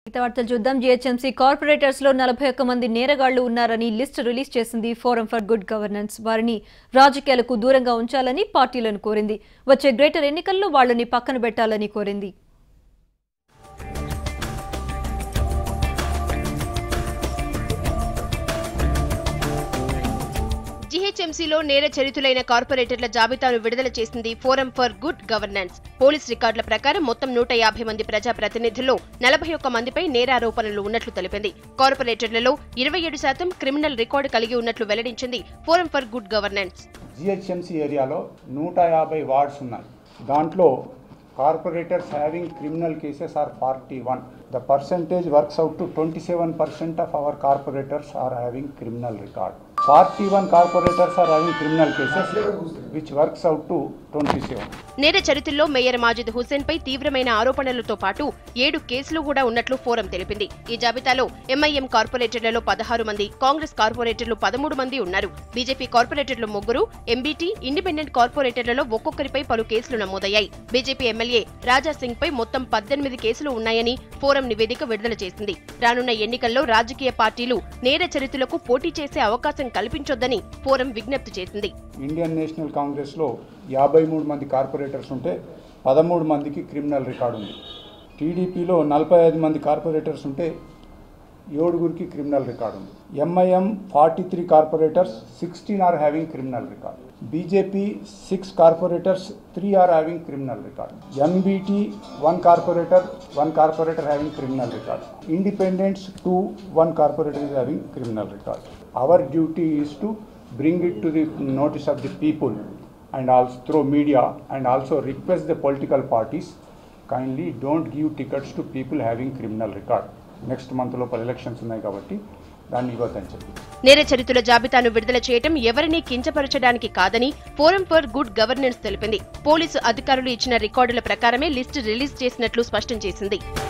వార్తలు చూద్దాం. GHMC corporators లో 41 మంది నేరగాళ్లు ఉన్నారని లిస్ట్ రిలీజ్ చేసింది ఫోరం ఫర్ గుడ్ గవర్నెన్స్. వారిని రాజకీయాలకు దూరంగా ఉంచాలని పార్టీలను కోరింది. వచ్చే గ్రేటర్ ఎన్నికల్లో వాళ్లని పక్కన పెట్టాలని కోరింది. జీహెచ్ఎంసీలో నేర చరితులైన కార్పొరేటర్ల జాబితాను విడుదల చేసింది forum for good governance. Police రికార్డుల ప్రకారం మొత్తం 150 మంది ప్రజాప్రతినిధుల్లో 41 మందిపై నేరారోపణలు ఉన్నట్లు తెలిపింది. కార్పొరేటర్లలో 27% క్రిమినల్ రికార్డు కలిగి ఉన్నట్లు వెల్లడించింది forum for good governance. GHMC ఏరియాలో 150 వార్డ్స్ ఉన్నాయి. దాంట్లో corporators having criminal cases are 41. The percentage works out to 27% of our corporators are having criminal record. 41 corporators are having criminal cases, which works out to 27. నేర చరిత్రలో mayor Majid Hussain పై తీవ్రమైన ఆరోపణలతో పాటు 7 కేసులు కూడా ఉన్నట్లు ఫోరం తెలిపింది. ఈ జాబితాలో ఎంఐఎం కార్పొరేటర్లలో 16 మంది, కాంగ్రెస్ కార్పొరేటర్లు 13 మంది ఉన్నారు. బీజేపీ కార్పొరేటర్లు 3, ఎంబీటీ, ఇండిపెండెంట్ కార్పొరేటర్లలో ఒక్కొక్కరిపై పలు కేసులు నమోదయ్యాయి. బీజేపీ ఎమ్మెల్యే రాజా సింగ్ పై మొత్తం 18 కేసులు ఉన్నాయని ఫోరం నివేదిక విడుదల చేసింది. రానున్న ఎన్నికల్లో రాజకీయ పార్టీలు నేర చరిత్రలకు పోటీ చేసే అవకాశం కల్పించొద్దని ఫోరం విజ్ఞప్తి చేసింది. ఇండియన్ నేషనల్ కాంగ్రెస్ లో 53 మంది కార్పొరేటర్స్ ఉంటే 13 మందికి క్రిమినల్ రికార్డు ఉంది. టీడీపీలో 45 మంది కార్పొరేటర్స్ ఉంటే 7గురికి క్రిమినల్ రికార్డు ఉంది. ఎంఐఎం 43 corporators, 16 are having criminal record. BJP 6 corporators, 3 are having criminal record. MBT 1 corporator having criminal record. Independents 1 corporator is having criminal record. Our duty is to bring it to the notice of the people and also through media, and also request the political parties kindly don't give tickets to people having criminal record. Next month లోపల elections ఉన్నాయి కాబట్టి దాన్ని ఇవ్వద్దని చెప్పి నేర చరిత్రల జాబితాను విడుదల చేయడం ఎవరినీ కించపరచడానికి కాదని ఫోరం ఫర్ గుడ్ గవర్నెన్స్ తెలిపింది. పోలీసు అధికారులు ఇచ్చిన రికార్డుల ప్రకారమే లిస్టు రిలీజ్ చేసినట్లు స్పష్టం చేసింది.